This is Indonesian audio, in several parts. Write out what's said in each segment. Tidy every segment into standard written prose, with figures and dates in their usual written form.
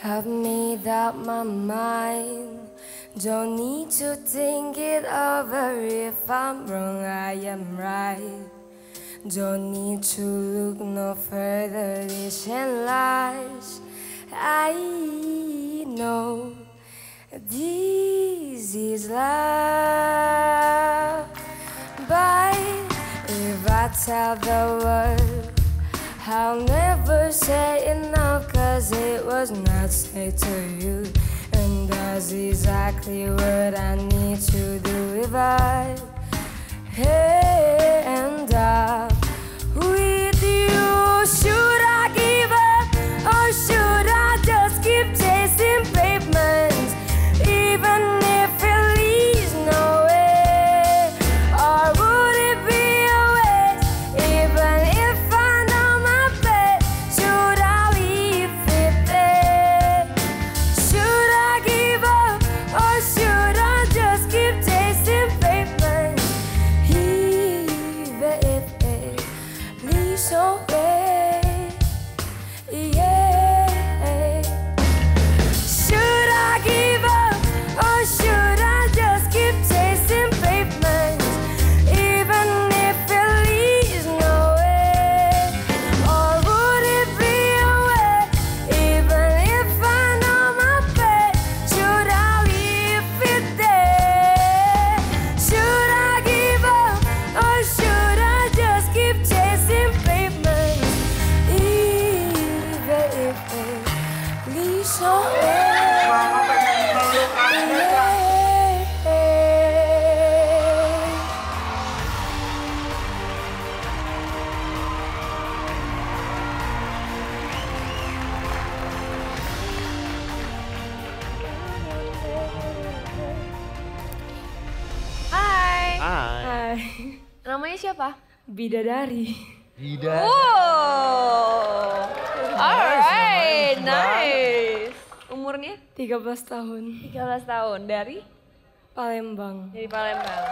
I've made up my mind. Don't need to think it over. If I'm wrong, I am right. Don't need to look no further. This ain't lies. I know this is love. But if I tell the world, I'll never say enough, 'cause it was not said to you. And that's exactly what I need to do if I end up with you. Should I give up or should I just keep chasing pavements, even if it leads nowhere? Or would it be a waste, even if I know my best? Should I leave it there? Should I give up or should I just keep chasing pavements, even if it leads nowhere? Yeah. Should I give up or should I just keep chasing pavements, even if it leads nowhere? Or would it be a way, even if I know my best? Should I leave it there? Should I give up or should I just keep chasing pavements, even if it leads nowhere? Hai, Hai. namanya siapa? Bidadari. Tidak. Wow, alright, namanya nice. Umurnya 13 tahun. 13 tahun, dari Palembang. Palembang.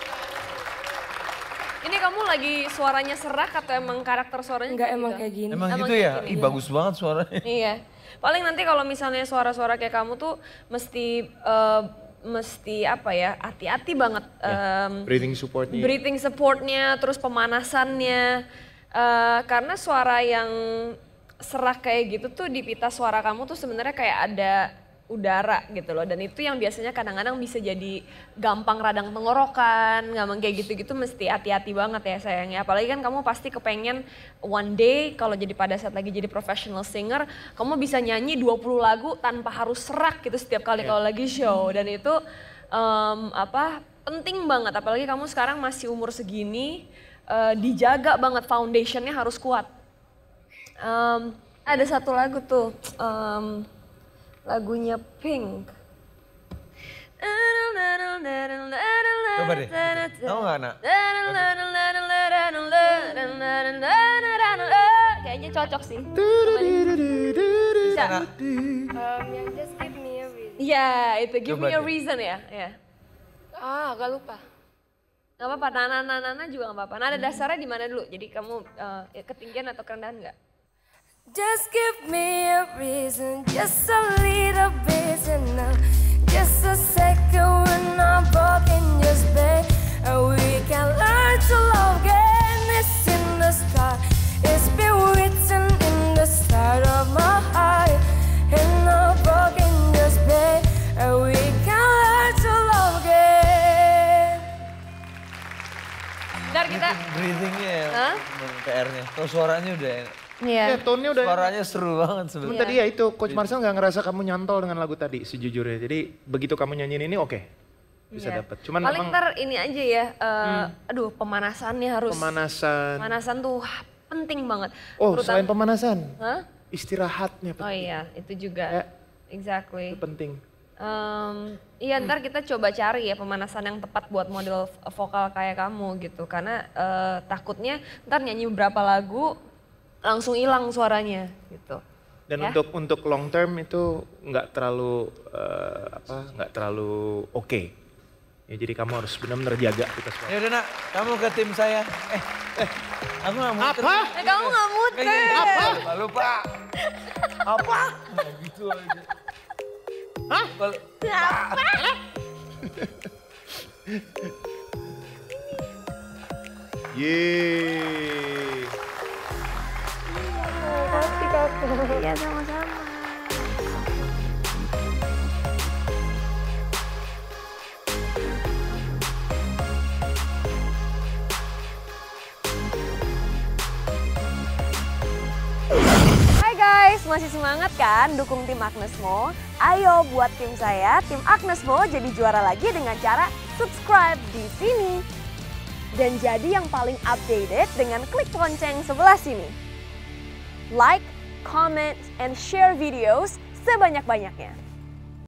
Ini kamu lagi suaranya serak atau emang karakter suaranya Enggak kayak emang gitu? kayak gini. Emang Emang gitu kayak ya? gini. Ih bagus banget suaranya. Iya. Paling nanti kalau misalnya suara-suara kayak kamu tuh mesti apa ya, hati-hati banget. Breathing supportnya. Breathing supportnya, terus pemanasannya. Karena suara yang serak kayak gitu tuh di pita suara kamu tuh sebenarnya kayak ada udara gitu loh. Dan itu yang biasanya kadang-kadang bisa jadi gampang radang tenggorokan, gampang kayak gitu-gitu, mesti hati-hati banget ya sayangnya. Apalagi kan kamu pasti kepengen one day kalau jadi pada saat lagi jadi professional singer, kamu bisa nyanyi 20 lagu tanpa harus serak gitu setiap kali kalau lagi show. Dan itu penting banget, apalagi kamu sekarang masih umur segini, dijaga banget, foundationnya harus kuat. Ada satu lagu tuh, lagunya Pink. Coba deh, tahu nggak Nak? Kayaknya cocok sih. Bisa. Yang just give me a reason. Iya, itu Give Coba Me a deh. Reason ya. Agak lupa. Gak apa-apa, nana juga gak apa-apa. Nada dasarnya di mana dulu? Jadi kamu ketinggian atau kerendahan nggak? Just give me a reason, just a little bit enough. Just a second when I'm broken, just babe. And we can learn to love again. It's in the start, it's been written in the start of my heart. And I'm broken, just babe. And we can learn to love again. Ntar kita, Breathingnya ya, Hah? PR-nya. Kalau suaranya udah enak. iya. Ya, tone-nya udah. Suaranya seru banget sebenarnya. Tadi ya itu, Coach Marcel nggak ngerasa kamu nyantol dengan lagu tadi sejujurnya. Jadi begitu kamu nyanyiin ini oke, bisa Iya. dapet. Cuman Paling memang ntar ini aja ya, aduh pemanasannya harus. pemanasan. Pemanasan tuh penting banget. Oh, Terutama- selain pemanasan, Hah? istirahatnya Oh iya, itu juga. Ya. Exactly. itu penting. Iya ntar kita coba cari ya pemanasan yang tepat buat model vokal kayak kamu gitu. Karena takutnya ntar nyanyi beberapa lagu langsung hilang suaranya gitu. Dan Ya. untuk long term itu nggak terlalu oke. Ya jadi kamu harus benar-benar jaga kita semua. Ya udah Nak, kamu ke tim saya. Aku nggak mau. Apa? Kamu nggak muter. Lupa. Apa? Nggak gitu aja. Hah? Apa? Yeay. Makasih kakak. Iya sama-sama. Hai guys, masih semangat kan dukung tim Agnes Mo? Ayo buat tim saya, tim Agnes Mo jadi juara lagi dengan cara subscribe di sini. Dan jadi yang paling updated dengan klik lonceng sebelah sini. Like, comment, and share videos sebanyak-banyaknya.